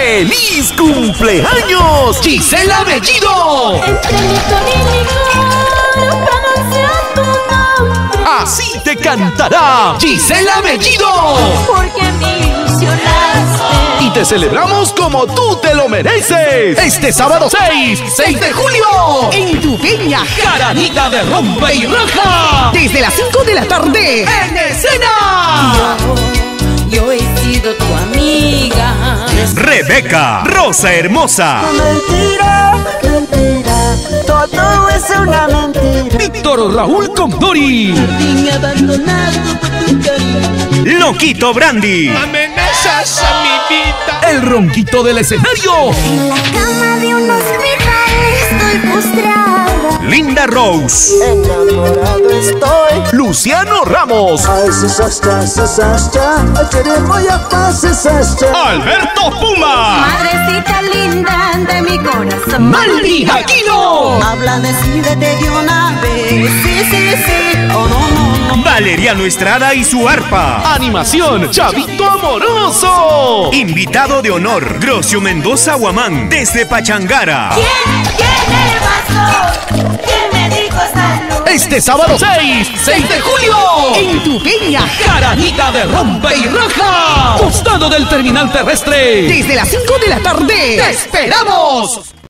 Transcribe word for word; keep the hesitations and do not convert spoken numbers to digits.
¡Feliz cumpleaños, Gisela Bellido! Entre mi cariño y mi cara pronuncia tu nombre. Así te cantará Gisela Bellido. Porque me ilusionaste. Y te celebramos como tú te lo mereces. Este sábado seis, seis de julio, en tu peña Jaranita de Rompe y Raja. Desde las cinco de la tarde, en escena. Yo, yo he sido tu amiga. Rebeca, Rosa Hermosa. Mentira, mentira, todo es una mentira. Víctor Raúl Condori. Jardín abandonado por tu cariño. Loquito Brandy. Amenazas a mi vida. El ronquito del escenario. En la cama de un hospital estoy postrada. Linda Rose. Enamorado estoy. Luciano Ramos. Alberto Puma. Madrecita linda de mi corazón. Maldi Aquino. Habla, decídete de una vez. Sí, sí, sí. Oh, no, no, no. Valeriano Estrada y su arpa. Animación Chavito Amoroso. Invitado de honor, Grocio Mendoza Guamán, desde Pachangara. ¿Quién? ¿Quién me pasó? ¿Quién me dijo salud? Este sábado seis, seis de julio, en tu peña Jaranita de Rompe y Raja. Costado del terminal terrestre. Desde las cinco de la tarde. ¡Te esperamos!